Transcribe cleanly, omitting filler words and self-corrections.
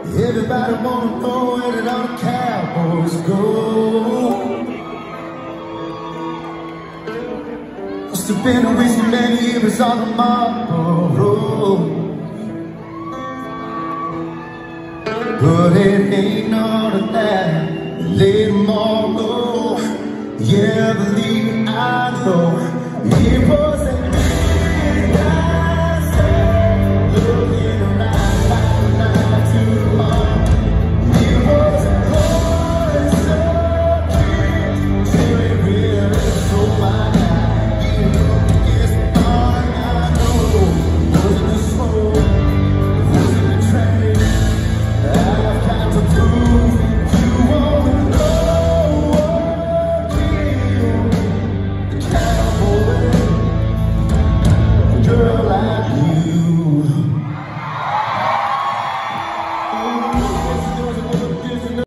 Everybody wanna know where did all the cowboys go? Must have been a whiskey many years on the Marlboro Road. But it ain't none of that. Let them all go. Yeah, believe